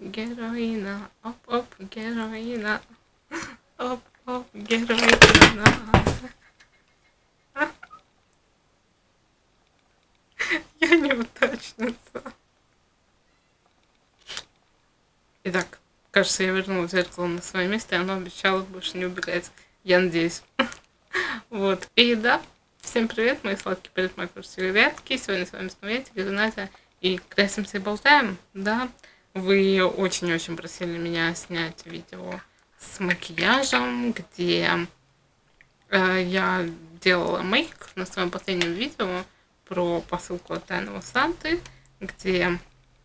героина, оп-оп, героина, оп-оп, героина. Я неудачница. Итак, кажется, я вернула зеркало на свое место, и оно обещало больше не убегать. Я надеюсь. Вот. И да, всем привет, мои сладкие парикмахерские ребятки. Сегодня с вами снова я, Тигр Надя, и красимся и болтаем. Да, вы очень-очень просили меня снять видео с макияжем, где я делала мейк на своем последнем видео про посылку от Тайного Санты, где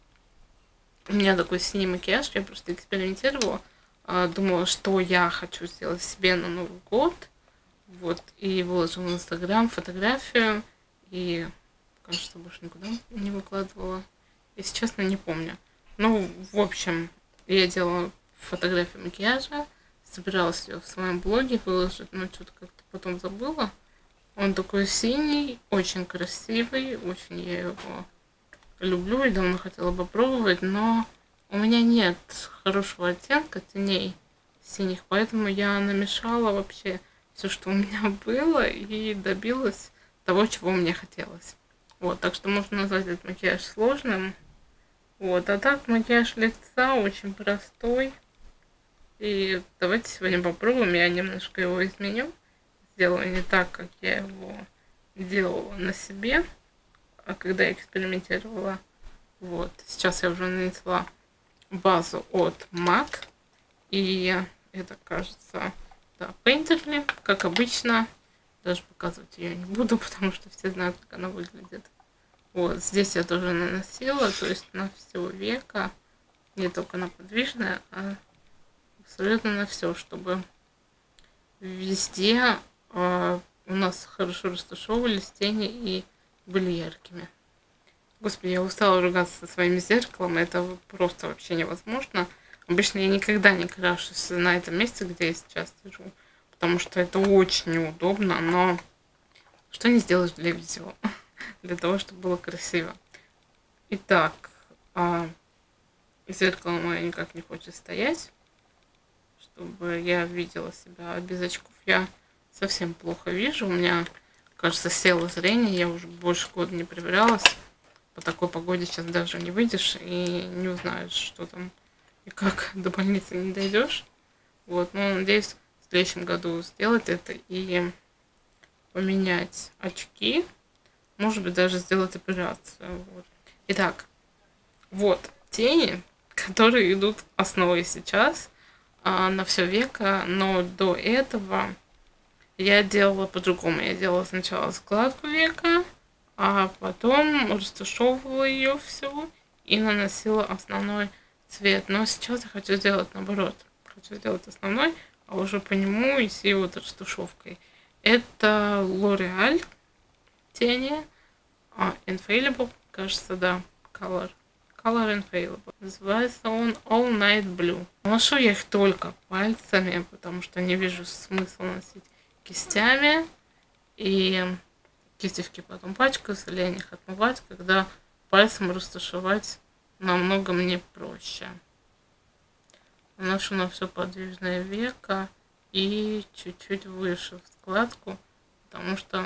у меня такой синий макияж, я просто экспериментировала, думала, что я хочу сделать себе на Новый год, вот, и выложила в Инстаграм фотографию, и, кажется, больше никуда не выкладывала, если честно, не помню. Ну, в общем, я делала фотографию макияжа, собиралась ее в своем блоге выложить, но что-то как-то потом забыла. Он такой синий, очень красивый, очень я его люблю и давно хотела бы пробовать, но у меня нет хорошего оттенка теней синих, поэтому я намешала вообще все, что у меня было, и добилась того, чего мне хотелось. Вот, так что можно назвать этот макияж сложным. Вот, а так макияж лица очень простой. И давайте сегодня попробуем, я немножко его изменю. Сделаю не так, как я его делала на себе, а когда я экспериментировала. Вот, сейчас я уже нанесла базу от MAC, и это, кажется, да, Painterly, как обычно. Даже показывать ее не буду, потому что все знают, как она выглядит. Вот, здесь я тоже наносила, то есть на все веко, не только на подвижное, а абсолютно на все, чтобы везде у нас хорошо растушевывались тени и были яркими. Господи, я устала ругаться со своим зеркалом, это просто вообще невозможно. Обычно я никогда не крашусь на этом месте, где я сейчас сижу, потому что это очень неудобно, но что не сделаешь для видео, для того, чтобы было красиво. Итак, зеркало мое никак не хочет стоять, чтобы я видела себя без очков. Я совсем плохо вижу, у меня, кажется, село зрение, я уже больше года не проверялась. По такой погоде сейчас даже не выйдешь и не узнаешь, что там и как, до больницы не дойдешь. Вот, но надеюсь в следующем году сделать это и поменять очки. Может быть, даже сделать операцию. Вот. Итак, вот тени, которые идут основой сейчас на все веко, но до этого я делала по-другому. Я делала сначала складку века, а потом растушевывала ее всю и наносила основной цвет. Но сейчас я хочу сделать наоборот. Хочу сделать основной, а уже по нему идти вот растушевкой. Это L'Oreal тени. Infallible, кажется, да. Color Infallible. Называется он All Night Blue. Ношу я их только пальцами, потому что не вижу смысла носить кистями. И кистевки потом пачкаются, лень их отмывать, когда пальцем растушевать намного мне проще. Наношу на все подвижное веко и чуть-чуть выше в складку, потому что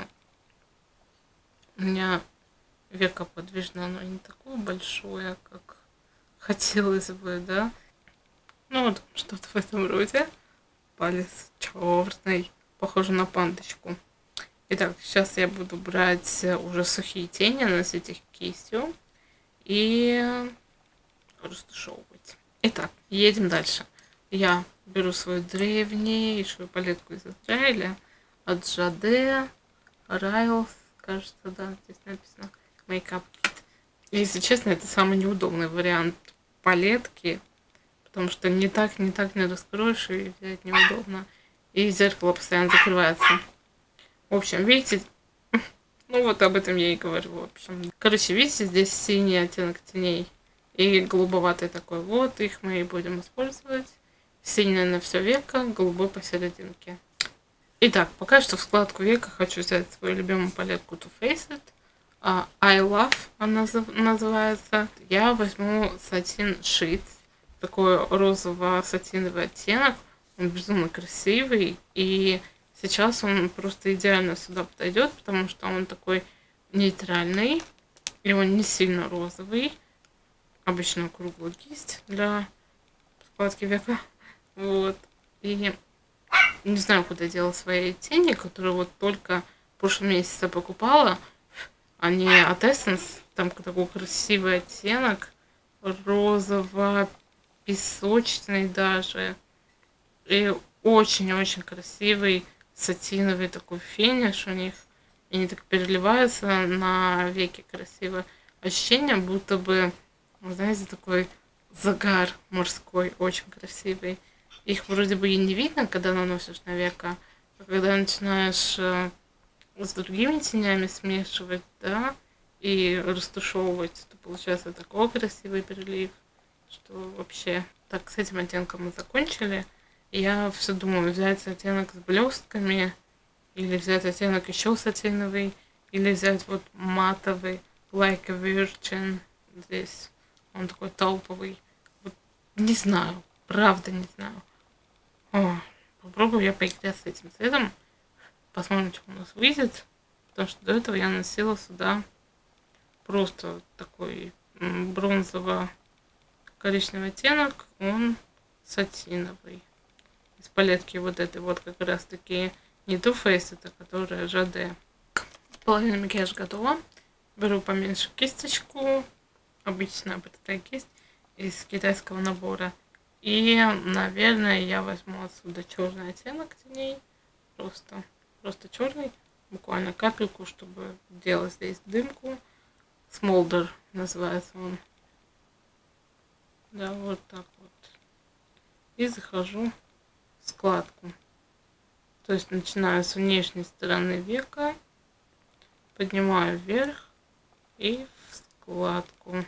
у меня веко подвижное, оно не такое большое, как хотелось бы, да. Ну вот что-то в этом роде. Палец черный, похоже на пандочку. Итак, сейчас я буду брать уже сухие тени, наносить их кистью и растушевывать. Итак, едем дальше. Я беру свою древнейшую палетку из Израиля от Jade Riles, кажется, да, здесь написано Makeup Kit. Если честно, это самый неудобный вариант палетки, потому что не так не раскроешь и взять неудобно. И зеркало постоянно закрывается. В общем, видите, ну вот об этом я и говорю, в общем. Короче, видите, здесь синий оттенок теней и голубоватый такой. Вот их мы и будем использовать. Синий на все веко, голубой посерединке. Итак, пока что в складку века хочу взять свою любимую палетку Too Faced. I Love она называется. Я возьму Satin Sheets. такой розово-сатиновый оттенок. Он безумно красивый. И сейчас он просто идеально сюда подойдет, потому что он такой нейтральный. И он не сильно розовый. Обычно круглая кисть для складки века. Вот. И не знаю, куда делала свои тени, которые вот только в прошлом месяце покупала. Они от Essence. Там такой красивый оттенок. Розово-песочный даже. И очень-очень красивый сатиновый такой финиш у них. И они так переливаются на веки красиво. Ощущение, будто бы, знаете, такой загар морской, очень красивый. Их вроде бы и не видно, когда наносишь на века. А когда начинаешь с другими тенями смешивать, да, и растушевывать, то получается такой красивый перелив, что вообще. Так, с этим оттенком мы закончили. Я все думаю, взять оттенок с блестками, или взять оттенок еще сатиновый, или взять вот матовый, like a virgin. Здесь он такой тауповый. Вот не знаю, правда не знаю. О, попробую я поиграть с этим цветом. Посмотрим, что у нас выйдет. Потому что до этого я носила сюда просто такой бронзово-коричневый оттенок. Он сатиновый. Из палетки вот этой вот как раз таки не Too Faced, это которая Жаде. Половина макияжа готова. Беру поменьше кисточку. Обычная такая кисть из китайского набора. И, наверное, я возьму отсюда черный оттенок теней. Просто черный. Буквально капельку, чтобы делать здесь дымку. Smolder называется он. Да, вот так вот. И захожу в складку. То есть начинаю с внешней стороны века. Поднимаю вверх и в складку.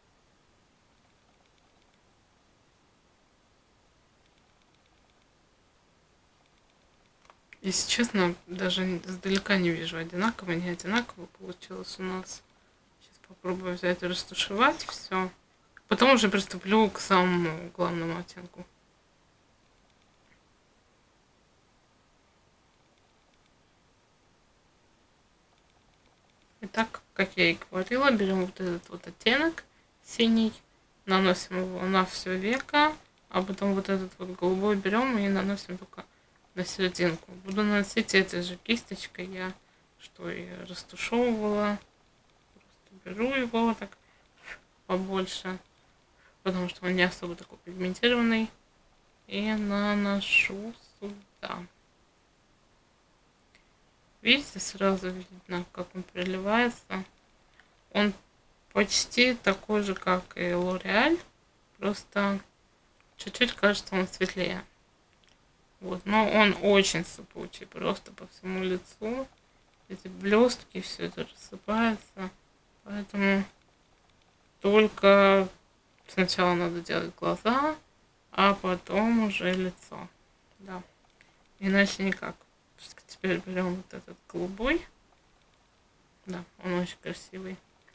Если честно, даже издалека не вижу, одинаково, не одинаково получилось у нас. Сейчас попробую взять и растушевать все. Потом уже приступлю к самому главному оттенку. Итак, как я и говорила, берем вот этот вот оттенок синий, наносим его на все веко, а потом вот этот вот голубой берем и наносим только на серединку. Буду наносить этой же кисточкой, я что и растушевывала. Просто беру его вот так побольше, потому что он не особо такой пигментированный, и наношу сюда. Видите, сразу видно, как он переливается. Он почти такой же, как и L'Oreal, просто чуть-чуть кажется он светлее. Вот, но он очень сыпучий, просто по всему лицу. Эти блестки, все это рассыпается. Поэтому только сначала надо делать глаза, а потом уже лицо. Да. Иначе никак. Теперь берем вот этот голубой. Да, он очень красивый.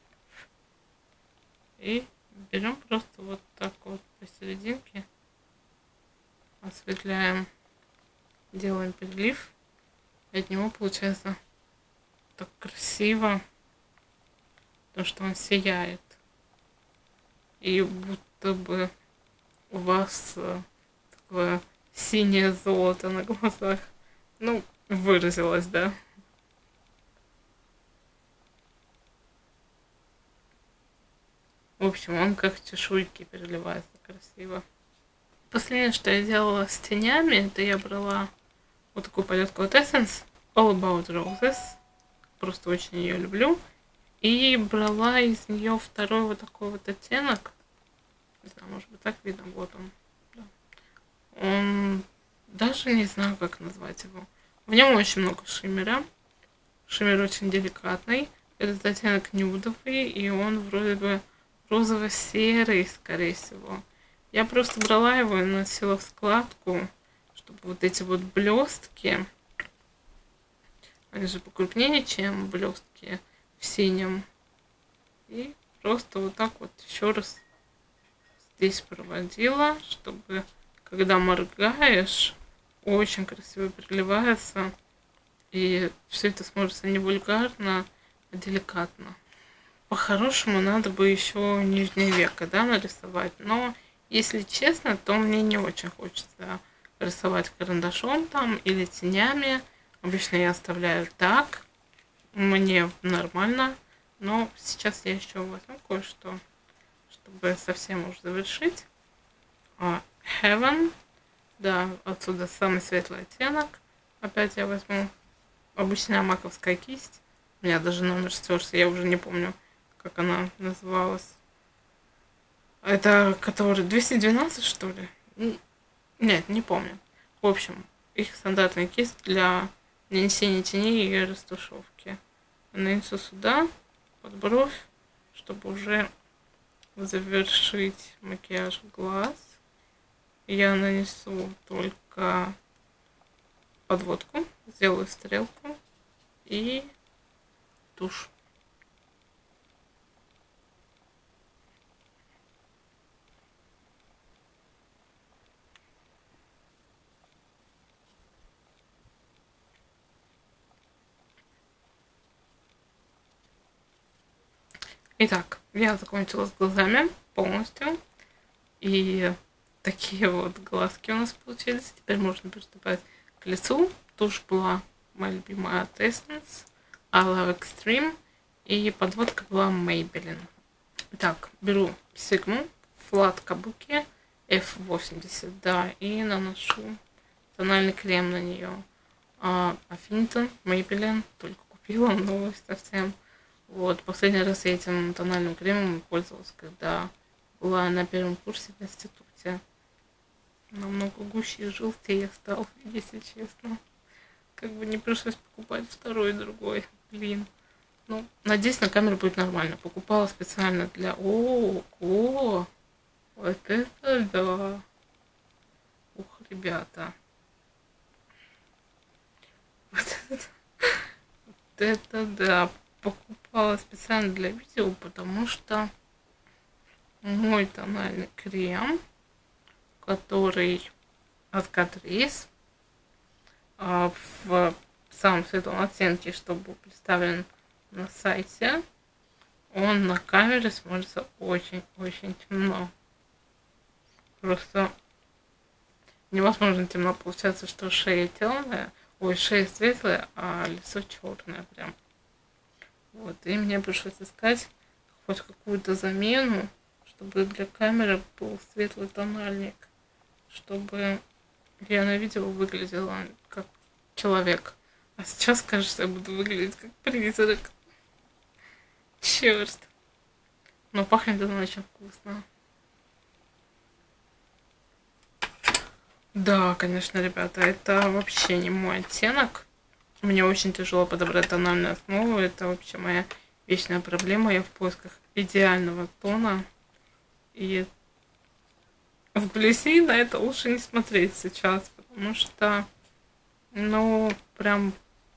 И берем просто вот так вот посерединке. Осветляем. Делаем перелив. И от него получается так красиво. Потому что он сияет. И будто бы у вас такое синее золото на глазах. Ну, выразилась, да. В общем, он как чешуйки переливается красиво. Последнее, что я делала с тенями, это я брала вот такую палетку от Essence, All About Roses. Просто очень ее люблю. И брала из нее второй вот такой вот оттенок. Не знаю, может быть так видно, вот он. Да. Он даже не знаю, как назвать его. В нем очень много шиммера. Шиммер очень деликатный. Этот оттенок нюдовый, и он вроде бы розово-серый, скорее всего. Я просто брала его и наносила в складку, чтобы вот эти вот блестки, они же покрупнее, чем блестки в синем. И просто вот так вот еще раз здесь проводила, чтобы когда моргаешь, очень красиво переливается. И все это смотрится не вульгарно, а деликатно. По-хорошему надо бы еще нижнее веко, да, нарисовать. Но, если честно, то мне не очень хочется рисовать карандашом там или тенями. Обычно я оставляю так. Мне нормально. Но сейчас я еще возьму кое-что, чтобы совсем уж завершить. Heaven. Да, отсюда самый светлый оттенок. Опять я возьму обычная маковская кисть. У меня даже номер стерся, я уже не помню, как она называлась. Это который 212, что ли? Нет, не помню. В общем, их стандартная кисть для нанесения теней и растушевки. Нанесу сюда, под бровь, чтобы уже завершить макияж глаз. Я нанесу только подводку, сделаю стрелку и тушь. Итак, я закончила с глазами полностью. И такие вот глазки у нас получились. Теперь можно приступать к лицу. Тушь была моя любимая от Essence, I Love Extreme. И подводка была Maybelline. Итак, беру Sigma Flat Kabuki F80, да, и наношу тональный крем на нее. Affinity Maybelline, только купила, новость совсем. Вот, последний раз я этим тональным кремом пользовалась, когда была на первом курсе в институте. Намного гуще и желтее стал, если честно. Как бы не пришлось покупать второй, другой. Блин. Ну, надеюсь, на камеру будет нормально. Покупала специально для... Ого! Вот это да! Ух, ребята. Вот это да! Покупала специально для видео, потому что мой тональный крем, который от Catrice, в самом светлом оттенке, что был представлен на сайте, он на камере смотрится очень-очень темно. Просто невозможно темно. Получается, что шея темная, шея светлая, а лицо черное прям. Вот, и мне пришлось искать хоть какую-то замену, чтобы для камеры был светлый тональник, чтобы я на видео выглядела как человек. А сейчас, кажется, я буду выглядеть как призрак. Черт. Но пахнет она очень вкусно. Да, конечно, ребята, это вообще не мой оттенок. Мне очень тяжело подобрать тональную основу. Это вообще моя вечная проблема. Я в поисках идеального тона. И вблизи на это лучше не смотреть сейчас, потому что, ну, прям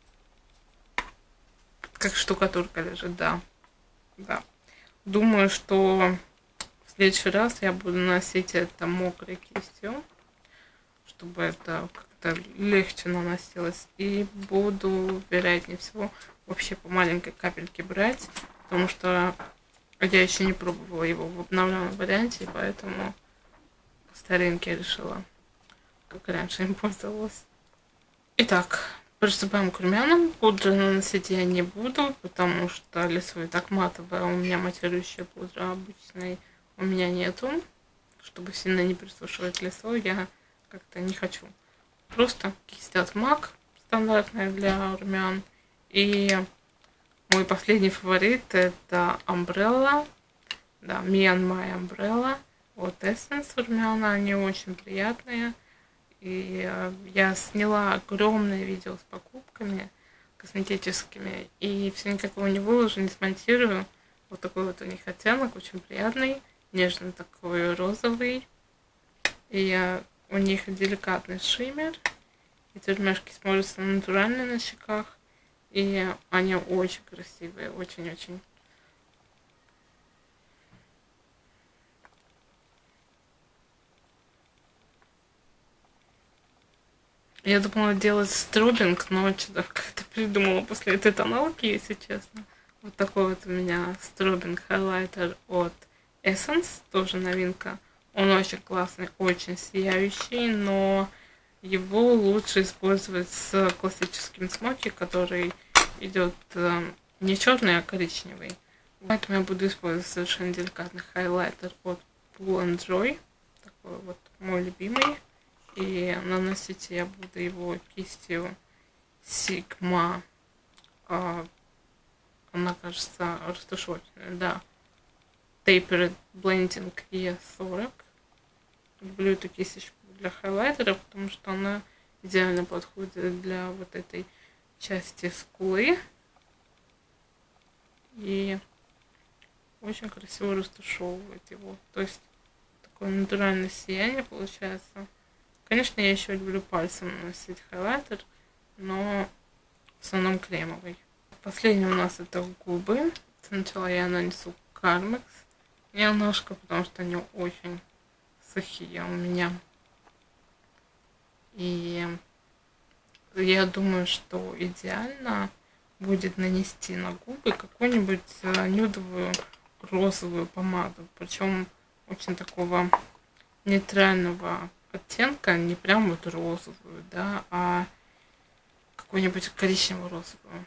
как штукатурка лежит, да. Да. Думаю, что в следующий раз я буду носить это мокрой кистью, чтобы это как-то легче наносилось. И буду, вероятнее всего, вообще по маленькой капельке брать, потому что я еще не пробовала его в обновленном варианте, и поэтому по старинке решила, как раньше им пользовалась. Итак, приступаем к румянам. Пудры наносить я не буду, потому что лицо и так матовое. У меня матирующая пудра обычной у меня нету. Чтобы сильно не присушивать лицо, я как-то не хочу. Просто кисть от MAC, стандартная для румян. И мой последний фаворит это Umbrella. Да, Me and My Umbrella. Вот Essence румяна, они очень приятные. И я сняла огромное видео с покупками косметическими. И все никак его не выложу, не смонтирую. Вот такой вот у них оттенок, очень приятный. Нежный такой розовый. И у них деликатный шиммер. Эти румяшки смотрятся натурально на щеках. И они очень красивые, очень-очень. Я думала делать стробинг, но что-то как-то придумала после этой тоналки, если честно. Вот такой вот у меня стробинг хайлайтер от Essence, тоже новинка. Он очень классный, очень сияющий, но его лучше использовать с классическим смоки, который идет не черный, а коричневый. Поэтому я буду использовать совершенно деликатный хайлайтер от Pull and Joy. Такой вот мой любимый. И наносить я буду его кистью Sigma. Она, кажется, растушевательная, да. Tapered Blending E40. Люблю эту кисточку для хайлайтера, потому что она идеально подходит для вот этой части скулы. И очень красиво растушевывает его. То есть такое натуральное сияние получается. Конечно, я еще люблю пальцем наносить хайлайтер, но в основном кремовый. Последний у нас это губы. Сначала я нанесу Carmex немножко, потому что они очень сухие у меня. И я думаю, что идеально будет нанести на губы какую-нибудь нюдовую розовую помаду. Причем очень такого нейтрального оттенка, не прям вот розовую, да, а какую-нибудь коричнево-розовую.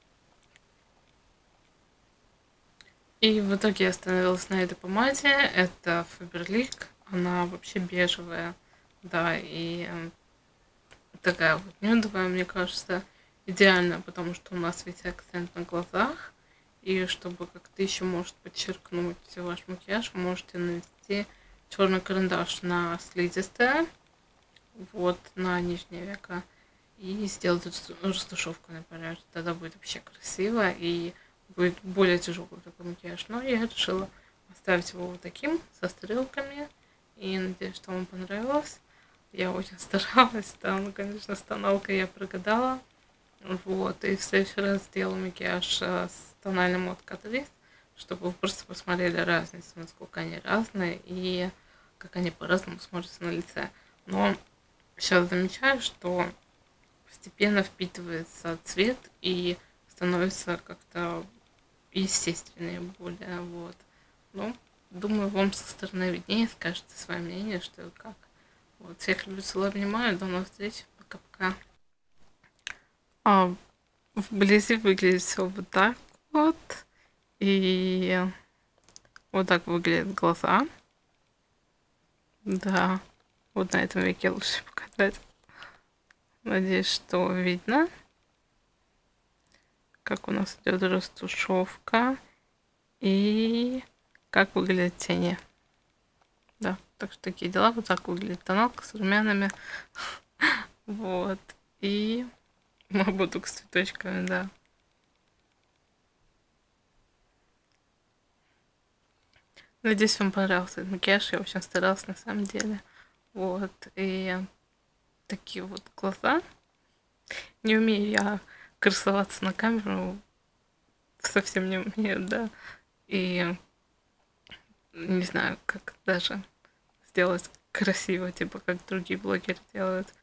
И в итоге я остановилась на этой помаде. Это Faberlic. Она вообще бежевая, да, и такая вот нюдовая, мне кажется, идеально, потому что у нас ведь акцент на глазах. И чтобы как-то еще может подчеркнуть ваш макияж, вы можете нанести черный карандаш на слизистое, вот, на нижнее веко, и сделать растушевку, например. Тогда будет вообще красиво и будет более тяжелый такой макияж. Но я решила оставить его вот таким, со стрелками, и надеюсь, что вам понравилось. Я очень старалась, да, ну, конечно, с тоналкой я прогадала. Вот, и в следующий раз сделаю макияж с тональным от Catrice, чтобы вы просто посмотрели разницу, насколько они разные и как они по-разному смотрятся на лице. Но сейчас замечаю, что постепенно впитывается цвет и становится как-то естественнее более, вот. Ну, думаю, вам со стороны виднее, скажете свое мнение, что и как. Вот, всех люблю, целую, обнимаю, до новых встреч, пока-пока. Вблизи выглядит все вот так вот. И вот так выглядят глаза. Да, вот на этом веке лучше показать. Надеюсь, что видно, как у нас идет растушевка и как выглядят тени. Да, так что такие дела. Вот так выглядит тоналка с румянами. Вот. И буду с цветочками, да. Надеюсь, вам понравился этот макияж. Я очень старалась на самом деле. Вот. И такие вот глаза. Не умею я красоваться на камеру. Совсем не умею, да. И не знаю, как даже сделать красиво, типа как другие блогеры делают.